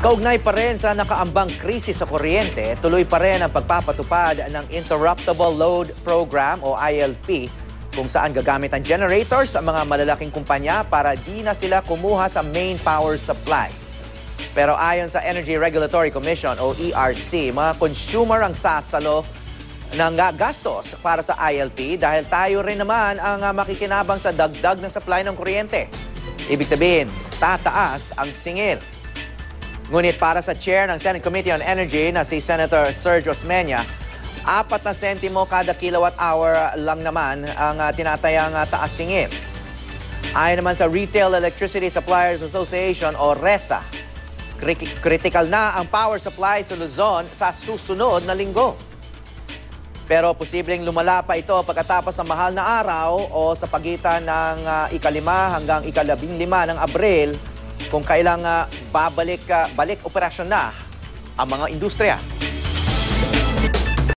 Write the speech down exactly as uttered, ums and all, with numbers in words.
Kaugnay pa rin sa nakaambang krisis sa kuryente, tuloy pa rin ang pagpapatupad ng Interruptible Load Program o I L P kung saan gagamit ang generators ang mga malalaking kumpanya para di na sila kumuha sa main power supply. Pero ayon sa Energy Regulatory Commission o E R C, mga consumer ang sasalo ng gastos para sa I L P dahil tayo rin naman ang makikinabang sa dagdag ng supply ng kuryente. Ibig sabihin, tataas ang singil. Ngunit para sa chair ng Senate Committee on Energy na si Senator Serge Osmeña, apat na sentimo kada kilowatt hour lang naman ang uh, tinatayang uh, taas singil. Ayon naman sa Retail Electricity Suppliers Association o RESA, critical na ang power supply sa Luzon sa susunod na linggo. Pero posibleng lumala pa ito pagkatapos ng mahal na araw o sa pagitan ng uh, ikalima hanggang ikalabing lima ng Abril kung kailang uh, babalik uh, balik operasyon na ang mga industriya.